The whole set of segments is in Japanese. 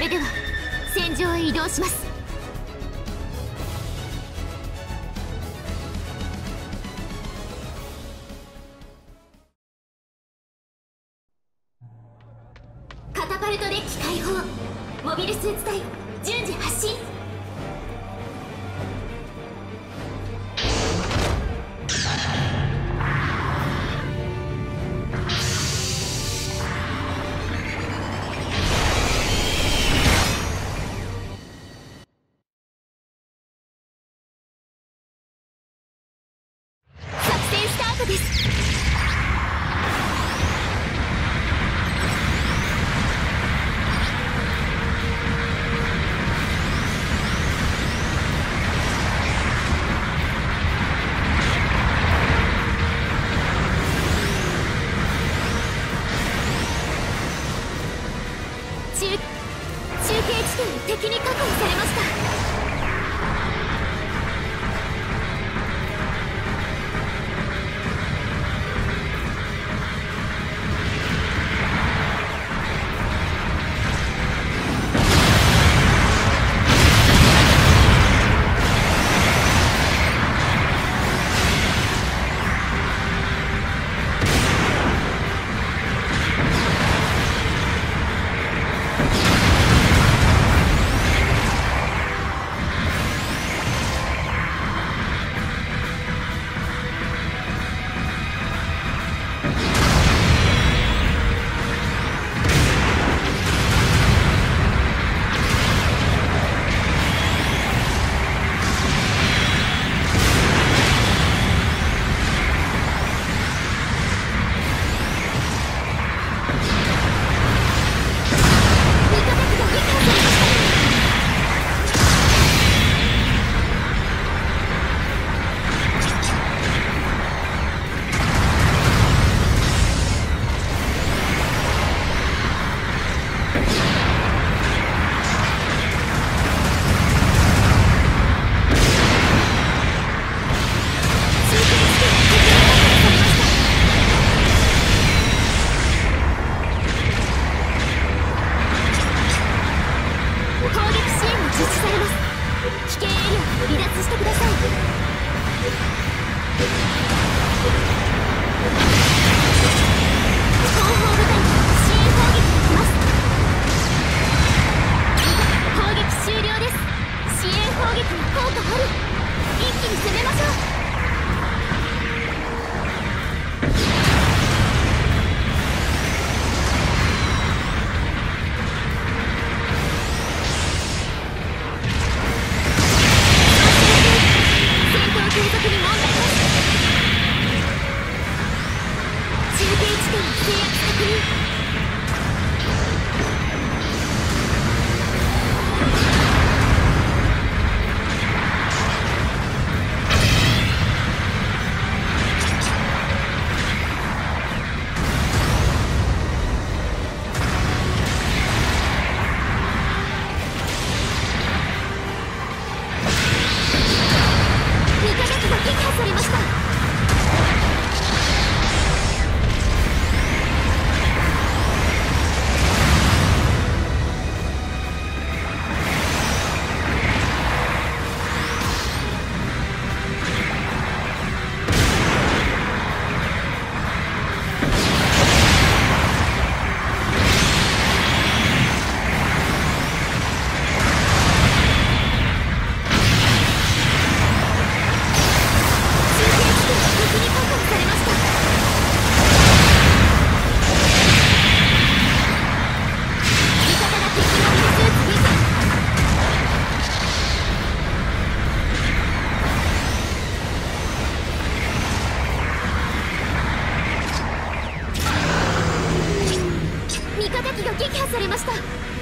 れでは戦場へ移動します。カタパルトデッキ開放。モビルスーツ隊順次発進。作戦スタートです。中継地点を敵に確保されました。撃破されました。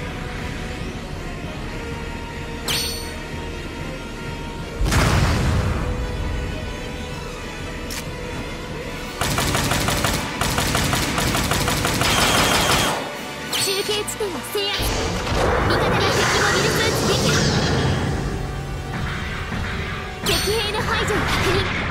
中継地点を制圧。味方が敵モビルスーツ撃破。敵兵の排除を確認。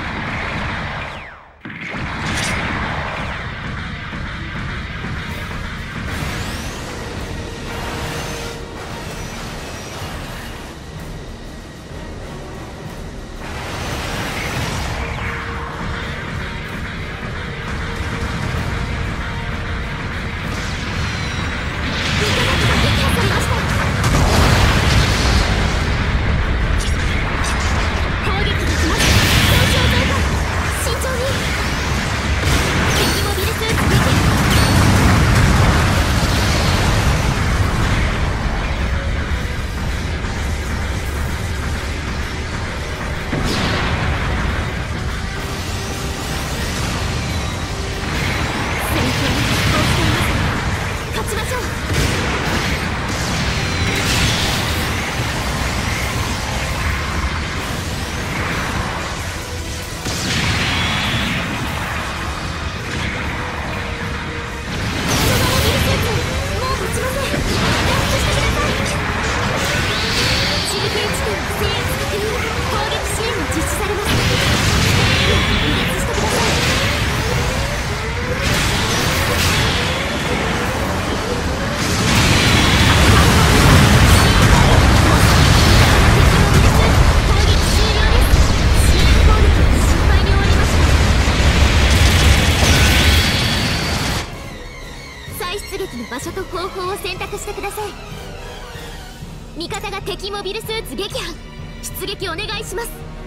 着してください。味方が敵モビルスーツ撃破。出撃お願いします。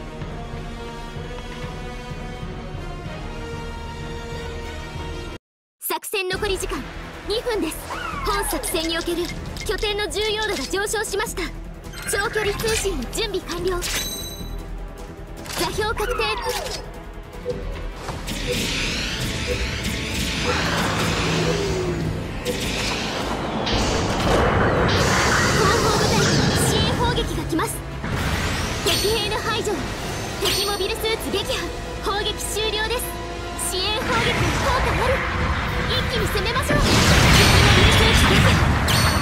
作戦残り時間2分です。本作戦における拠点の重要度が上昇しました。長距離通信の準備完了。座標確定。後方部隊から支援砲撃が来ます。敵兵の排除。敵モビルスーツ撃破。砲撃終了です。支援砲撃の効果ある。一気に攻めましょう。敵モビルスーツ撃破。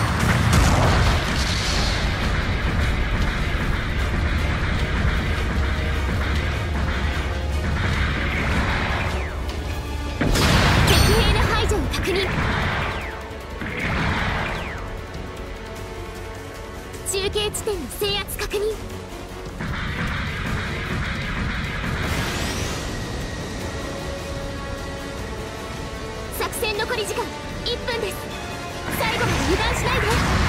確認。中継地点の制圧確認。作戦残り時間1分です。最後まで油断しないで。